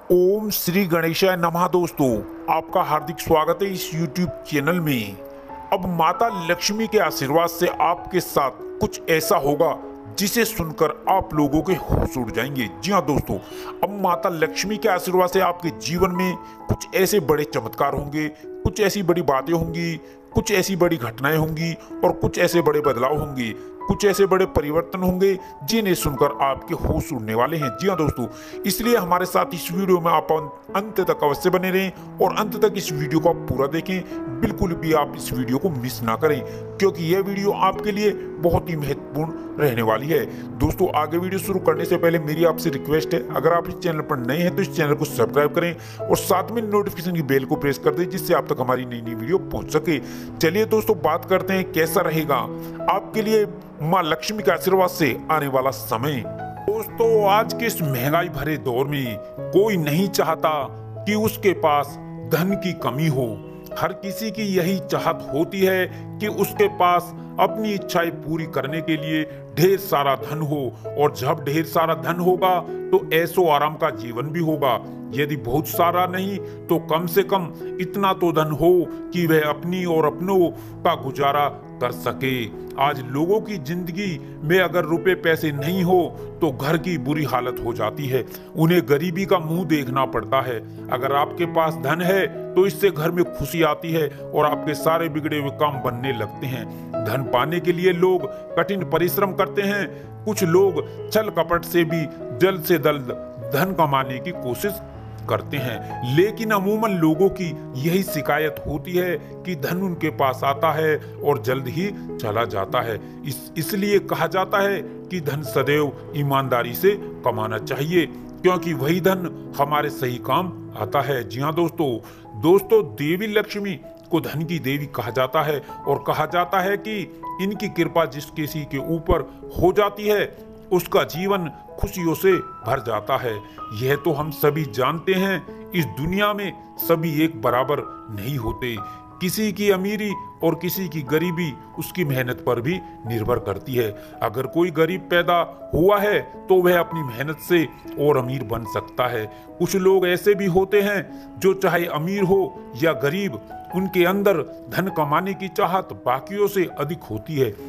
ओम श्री गणेशाय नमः। दोस्तों, आपका हार्दिक स्वागत है इस YouTube चैनल में। अब माता लक्ष्मी के आशीर्वाद से आपके साथ कुछ ऐसा होगा जिसे सुनकर आप लोगों के होश उड़ जाएंगे। जी हाँ दोस्तों, अब माता लक्ष्मी के आशीर्वाद से आपके जीवन में कुछ ऐसे बड़े चमत्कार होंगे, कुछ ऐसी बड़ी बातें होंगी, कुछ ऐसी बड़ी घटनाएं होंगी और कुछ ऐसे बड़े बदलाव होंगे, कुछ ऐसे बड़े परिवर्तन होंगे जिन्हें सुनकर आपके होश उड़ने वाले हैं। जी हाँ दोस्तों, इसलिए हमारे साथ इस वीडियो में आप अंत तक अवश्य बने रहें और अंत तक इस वीडियो को आप पूरा देखें। बिल्कुल भी आप इस वीडियो को मिस ना करें, क्योंकि यह वीडियो आपके लिए बहुत ही महत्वपूर्ण रहने वाली है। दोस्तों, आगे वीडियो शुरू करने से पहले मेरी आपसे रिक्वेस्ट है, अगर आप इस चैनल पर नए हैं तो इस चैनल को सब्सक्राइब करें और साथ में नोटिफिकेशन की बेल को प्रेस कर दें, जिससे आप तक हमारी नई नई वीडियो पहुंच सके। चलिए दोस्तों, बात करते हैं कैसा रहेगा आपके लिए माँ लक्ष्मी के आशीर्वाद से आने वाला समय। दोस्तों, आज के इस महंगाई भरे दौर में कोई नहीं चाहता कि उसके पास धन की कमी हो। हर किसी की यही चाहत होती है कि उसके पास अपनी इच्छाएं पूरी करने के लिए ढेर सारा धन हो, और जब ढेर सारा धन होगा तो ऐशो आराम का जीवन भी होगा। यदि बहुत सारा नहीं तो कम से कम इतना तो धन हो कि वह अपनी और अपनों का गुजारा कर सके। आज लोगों की जिंदगी में अगर रुपए पैसे नहीं हो तो घर की बुरी हालत हो जाती है, उन्हें गरीबी का मुंह देखना पड़ता है। अगर आपके पास धन है तो इससे घर में खुशी आती है और आपके सारे बिगड़े हुए काम बनने लगते हैं। धन पाने के लिए लोग कठिन परिश्रम करते हैं, कुछ लोग छल कपट से भी जल्द से जल्द धन कमाने की कोशिश करते हैं, लेकिन अमूमन लोगों की यही शिकायत होती है कि धन उनके पास आता है और जल्द ही चला जाता है। इसलिए कहा जाता है कि धन सदैव ईमानदारी से कमाना चाहिए, क्योंकि वही धन हमारे सही काम आता है। जी हाँ दोस्तों, देवी लक्ष्मी को धन की देवी कहा जाता है और कहा जाता है कि इनकी कृपा जिस किसी के ऊपर हो जाती है उसका जीवन खुशियों से भर जाता है। यह तो हम सभी जानते हैं, इस दुनिया में सभी एक बराबर नहीं होते। किसी की अमीरी और किसी की गरीबी उसकी मेहनत पर भी निर्भर करती है। अगर कोई गरीब पैदा हुआ है तो वह अपनी मेहनत से और अमीर बन सकता है। कुछ लोग ऐसे भी होते हैं जो चाहे अमीर हो या गरीब, उनके अंदर धन कमाने की चाहत बाकियों से अधिक होती है।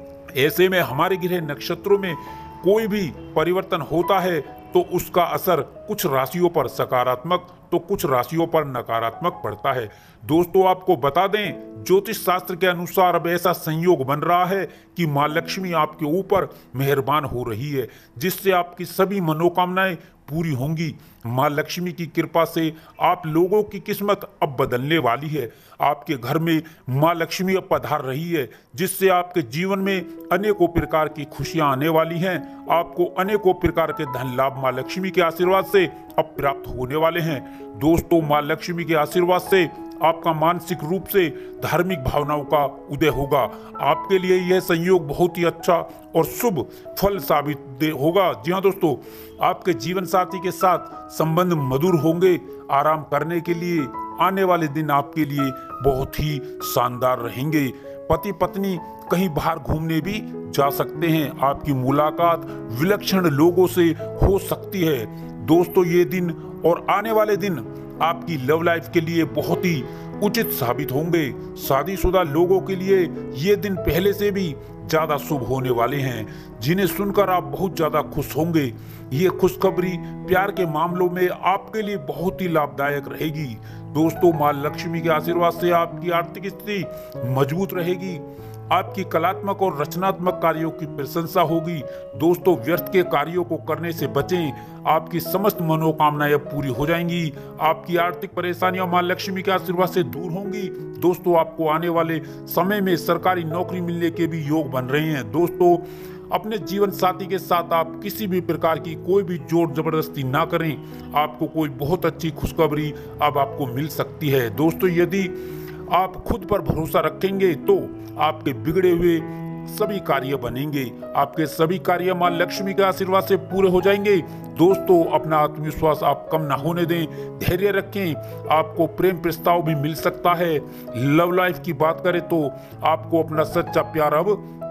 ऐसे में हमारे ग्रह नक्षत्रों में कोई भी परिवर्तन होता है तो उसका असर कुछ राशियों पर सकारात्मक तो कुछ राशियों पर नकारात्मक पड़ता है। दोस्तों, आपको बता दें, ज्योतिष शास्त्र के अनुसार अब ऐसा संयोग बन रहा है कि माँ लक्ष्मी आपके ऊपर मेहरबान हो रही है, जिससे आपकी सभी मनोकामनाएं पूरी होंगी। माँ लक्ष्मी की कृपा से आप लोगों की किस्मत अब बदलने वाली है। आपके घर में माँ लक्ष्मी अब पधार रही है, जिससे आपके जीवन में अनेकों प्रकार की खुशियां आने वाली हैं। आपको अनेकों प्रकार के धन लाभ माँ लक्ष्मी के आशीर्वाद से अब प्राप्त होने वाले हैं। दोस्तों, माँ लक्ष्मी के आशीर्वाद से आपका मानसिक रूप से धार्मिक भावनाओं का उदय होगा। आपके लिए यह संयोग बहुत ही अच्छा और शुभ फल साबित होगा। जी हाँ दोस्तों, आपके जीवन साथी के साथ संबंध मधुर होंगे। आराम करने के लिए आने वाले दिन आपके लिए बहुत ही शानदार रहेंगे। पति पत्नी कहीं बाहर घूमने भी जा सकते हैं। आपकी मुलाकात विलक्षण लोगों से हो सकती है। दोस्तों, ये दिन और आने वाले दिन आपकी लव लाइफ के लिए बहुत ही उचित साबित होंगे। शादीशुदा लोगों के लिए ये दिन पहले से भी ज्यादा शुभ होने वाले हैं, जिन्हें सुनकर आप बहुत ज्यादा खुश होंगे। ये खुशखबरी प्यार के मामलों में आपके लिए बहुत ही लाभदायक रहेगी। दोस्तों, माँ लक्ष्मी के आशीर्वाद से आपकी आर्थिक स्थिति मजबूत रहेगी। आपकी कलात्मक और रचनात्मक कार्यों की प्रशंसा होगी। दोस्तों, व्यर्थ के कार्यों को करने से बचें, आपकी समस्त मनोकामनाएं पूरी हो जाएंगी। आपकी आर्थिक परेशानियां मां लक्ष्मी के आशीर्वाद से दूर होंगी। दोस्तों, आपको आने वाले समय में सरकारी नौकरी मिलने के भी योग बन रहे हैं। दोस्तों, अपने जीवन साथी के साथ आप किसी भी प्रकार की कोई भी जोर जबरदस्ती ना करें। आपको कोई बहुत अच्छी खुशखबरी अब आपको मिल सकती है। दोस्तों, यदि आप खुद पर भरोसा रखेंगे तो आपके बिगड़े हुए सभी कार्य बनेंगे। आपके सभी कार्य मां लक्ष्मी के आशीर्वाद से पूरे हो जाएंगे। दोस्तों, अपना आत्मविश्वास आप कम ना होने दें, धैर्य रखें। आपको प्रेम प्रस्ताव भी मिल सकता है। लव लाइफ की बात करें तो आपको अपना सच्चा प्यार अब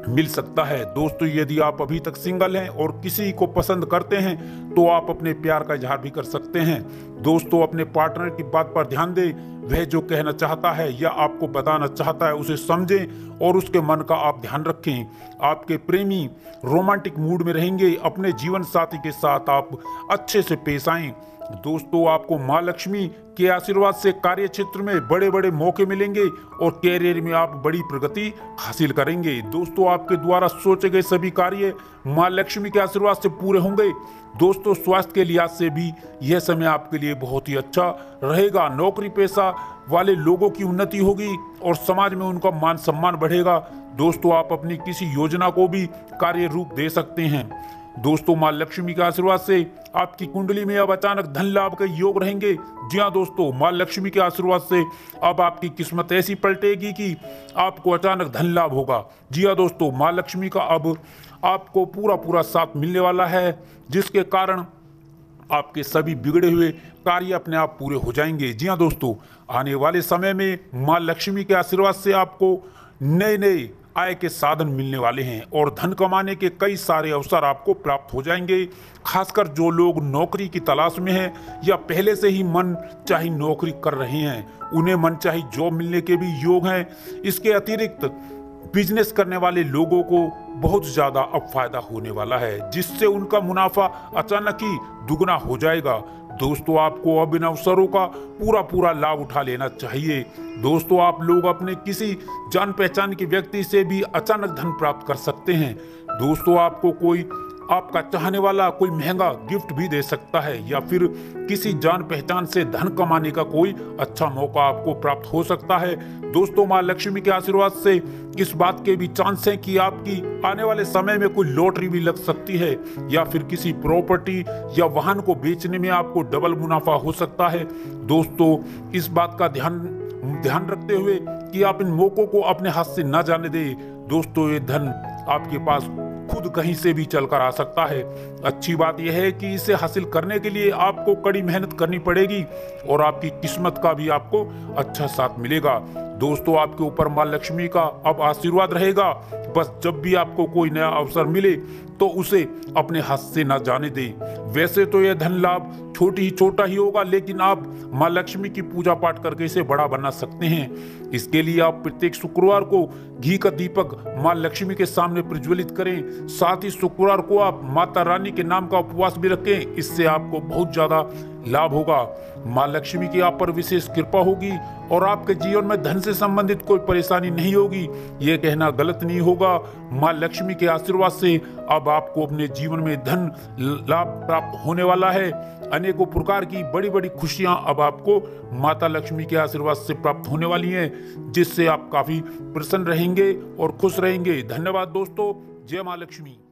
मिल सकता है। दोस्तों, यदि आप अभी तक सिंगल हैं और किसी को पसंद करते हैं तो आप अपने प्यार का इजहार भी कर सकते हैं। दोस्तों, अपने पार्टनर की बात पर ध्यान दें। वह जो कहना चाहता है या आपको बताना चाहता है उसे समझें और उसके मन का आप ध्यान रखें। आपके प्रेमी रोमांटिक मूड में रहेंगे। अपने जीवन साथी के साथ आप अच्छे से पेश आएं। दोस्तों, आपको माँ लक्ष्मी के आशीर्वाद से कार्य क्षेत्र में बड़े बड़े मौके मिलेंगे और कैरियर में आप बड़ी प्रगति हासिल करेंगे। दोस्तों, आपके द्वारा सोचे गए सभी कार्य माँ लक्ष्मी के आशीर्वाद से पूरे होंगे। दोस्तों, स्वास्थ्य के लिहाज से भी यह समय आपके लिए बहुत ही अच्छा रहेगा। नौकरी पेशा वाले लोगों की उन्नति होगी और समाज में उनका मान सम्मान बढ़ेगा। दोस्तों, आप अपनी किसी योजना को भी कार्य रूप दे सकते हैं। दोस्तों, माँ लक्ष्मी के आशीर्वाद से आपकी कुंडली में अब अचानक धन लाभ के योग रहेंगे। जी हाँ दोस्तों, माँ लक्ष्मी के आशीर्वाद से अब आपकी किस्मत ऐसी पलटेगी कि आपको अचानक धन लाभ होगा। जी हाँ दोस्तों, माँ लक्ष्मी का अब आपको पूरा साथ मिलने वाला है, जिसके कारण आपके सभी बिगड़े हुए कार्य अपने आप पूरे हो जाएंगे। जी हाँ दोस्तों, आने वाले समय में माँ लक्ष्मी के आशीर्वाद से आपको नए आय के साधन मिलने वाले हैं और धन कमाने के कई सारे अवसर आपको प्राप्त हो जाएंगे। खासकर जो लोग नौकरी की तलाश में हैं या पहले से ही मन चाही नौकरी कर रहे हैं, उन्हें मन चाही जॉब मिलने के भी योग हैं। इसके अतिरिक्त बिजनेस करने वाले लोगों को बहुत ज़्यादा अब फायदा होने वाला है, जिससे उनका मुनाफा अचानक ही दुगना हो जाएगा। दोस्तों, आपको अब इन अवसरों का पूरा लाभ उठा लेना चाहिए। दोस्तों, आप लोग अपने किसी जान पहचान के व्यक्ति से भी अचानक धन प्राप्त कर सकते हैं। दोस्तों, आपको कोई आपका चाहने वाला कोई महंगा गिफ्ट भी दे सकता है या फिर किसी जान पहचान से धन कमाने का कोई अच्छा मौका आपको प्राप्त हो सकता है। दोस्तों, माँ लक्ष्मी के आशीर्वाद से इस बात के भी चांस हैं कि आपकी आने वाले समय में कोई लॉटरी भी लग सकती है या फिर किसी प्रॉपर्टी या वाहन को बेचने में आपको डबल मुनाफा हो सकता है। दोस्तों, इस बात का ध्यान रखते हुए कि आप इन मौकों को अपने हाथ से न जाने दें। दोस्तों, ये धन आपके पास खुद कहीं से भी चलकर आ सकता है। अच्छी बात यह है कि इसे हासिल करने के लिए आपको कड़ी मेहनत करनी पड़ेगी और आपकी किस्मत का भी आपको अच्छा साथ मिलेगा। दोस्तों, आपके ऊपर माँ लक्ष्मी का अब आशीर्वाद रहेगा। बस जब भी आपको कोई नया अवसर मिले तो उसे अपने हाथ से ना जाने दें। वैसे तो यह धन लाभ छोटा ही होगा, लेकिन आप माँ लक्ष्मी की पूजा पाठ करके इसे बड़ा बना सकते हैं। इसके लिए आप प्रत्येक शुक्रवार को घी का दीपक माँ लक्ष्मी के सामने प्रज्वलित करें। साथ ही शुक्रवार को आप माता रानी के नाम का उपवास भी रखें। इससे आपको बहुत ज्यादा लाभ होगा। माँ लक्ष्मी की आप पर विशेष कृपा होगी और आपके जीवन में धन से संबंधित कोई परेशानी नहीं होगी। ये कहना गलत नहीं होगा। माँ लक्ष्मी के आशीर्वाद से अब आपको अपने जीवन में धन लाभ प्राप्त होने वाला है। अनेकों प्रकार की बड़ी बड़ी खुशियां अब आपको माता लक्ष्मी के आशीर्वाद से प्राप्त होने वाली हैं, जिससे आप काफी प्रसन्न रहेंगे और खुश रहेंगे। धन्यवाद दोस्तों। जय माँ लक्ष्मी।